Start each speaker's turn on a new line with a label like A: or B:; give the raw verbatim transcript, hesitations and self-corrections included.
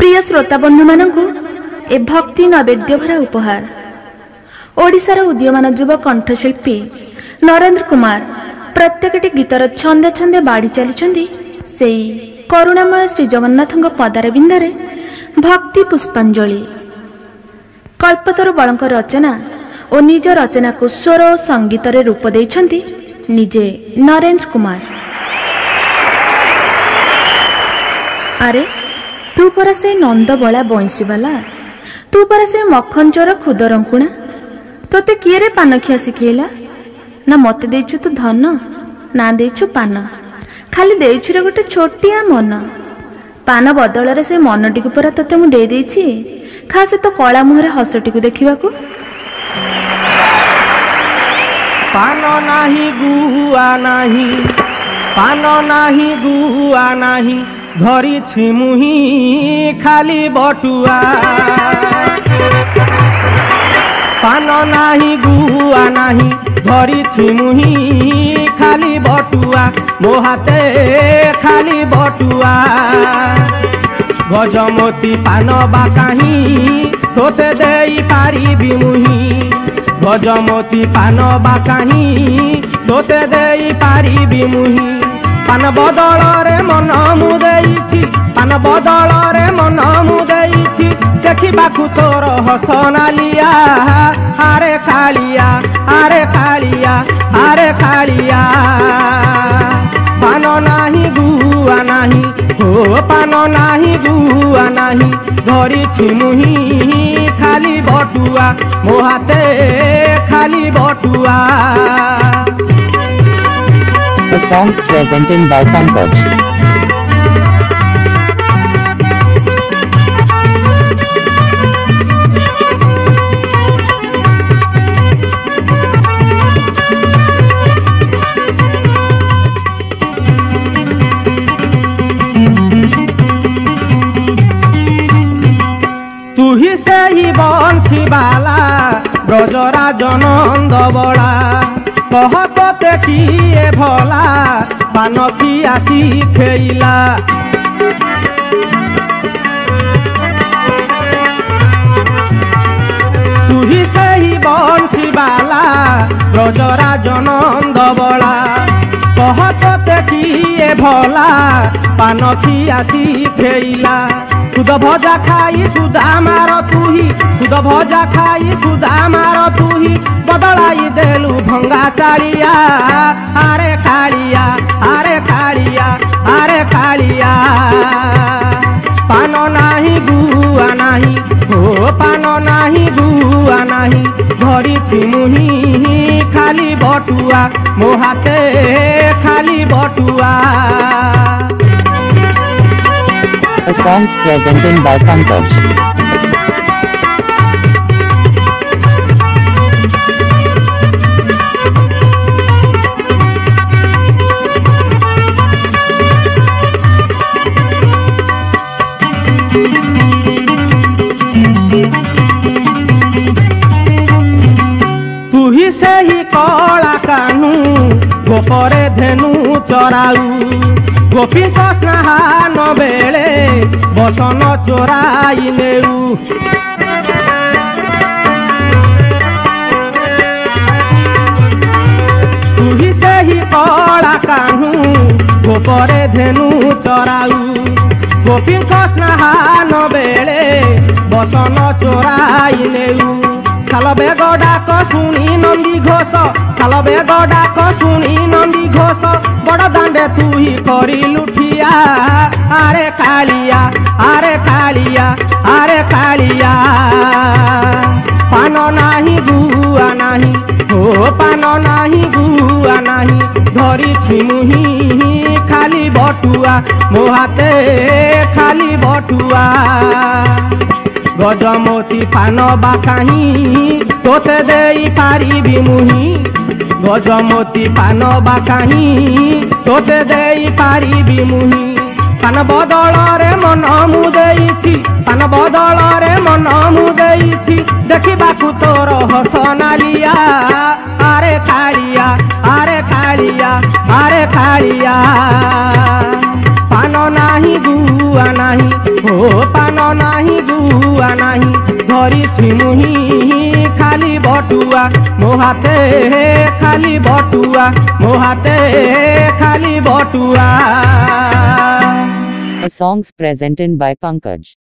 A: प्रिय श्रोता बंधु मानू ए भक्ति नैवेद्य भरा उपहार ओडिशार उदीयमान युव कंठशिल्पी नरेंद्र कुमार प्रत्येकटी गीतर छंदे छंदे बाड़ी चलुचंदी से करुणामय श्री जगन्नाथ पदार बिंदरे भक्ति पुष्पांजलि। कल्पतरु बलंक रचना और निज रचना को स्वर और संगीत रूप देइछंती निजे नरेंद्र कुमार। अरे तू परा से नंदबला बंशीवाला, तू परा से मखन चोर खुदरंकुणा, तोते किए रे पान खिया शिखेला? ना मते देइछु तू धन, ना देइछु पान, खाली देइछु रे गोटे छोटिया मन। पान बदल रे से मनटी को परा तोते मु दे देइछि, खास तो कला मुहरे हसटी को देखिबाकू।
B: पान नाही गुआ नाही, पान नाही गुआ नाही, धरी छिमुही खाली बटुआ। पान नाही गुआ नाही, धरी छिमुही खाली बटुआ, मो हाथे खाली बटुआ। गजमती पान बाकाही तोते देई पारिबी मुही, गजमती पान बाकाही तोते देई पारिबी मुही। पान बदल रे मन मु देइछि, पान बदल रे मन मु देइछि, देखिबाकू तोर हसनालिया। आरे कालिया, आरे कालिया, आरे कालिया। पान नाही गुआ नाही, हो पान नाही गुआ नाही, धरी छिमुही खाली बटुआ, मो हाथे खाली बटुआ।
C: The songs presented by Pankaj.
B: तू ही से ही बंशीवाला, ब्रजराज नंदबला, कहत ते किए भला, पान खिया शिखेला। तू ही से ही बंशीवाला, ब्रजराज नंदबला, कहत ते किए भला, पान खिया शिखेला। खुद भजा खाई सुधा मार तुही, खुद भजा खाई सुधा मार तुही, बदलाई देलु भंगा चालिया। आरे कालिया, आरे कालिया, आरे कालिया। पान नाही गुआ नाही, हो पान नाही गुआ नाही, धरी छिमुही खाली बटुआ, मो हाथे खाली बटुआ।
C: The songs presented by Pankaj.
B: तू ही से ही कला कानू, गोपरे धेनु चराऊ, गोपी को स्नान बेले बसन चोराई नेऊ। तू ही से ही कला कानू, गोपरे धेनु चराऊ, गोपी को स्नान बेले बसन चोराई नेऊ। साल बेग डाक शुणी नंदी घोष, साल बेग डाक शुणी नंदी घोष, बड़ दांडे तू ही करी लुठिया। आरे कालिया, आरे कालिया, आरे कालिया। पान नाही गुआ नाही, हो पान नाही गुआ नाही, धरी छिमुही खाली बटुआ, मो हाथे खाली बटुआ। गजमती पान बाकाही तोते देई पारिबी मुही, गजमती पान बाकाही तोते देई पारिबी मुही। पान बदल रे मन मु देइछि, पान बदल रे मन मु देइछि, देखिबाकू तोर हसनालिया। आरे कालिया, आरे कालिया, आरे कालिया। पान नाही गुआ नाही, हो पान धरिछि मुही खाली बटुआ मो हाथे खाली बटुआ मो हाथे खाली बटुआ।
C: A songs presented by Pankaj.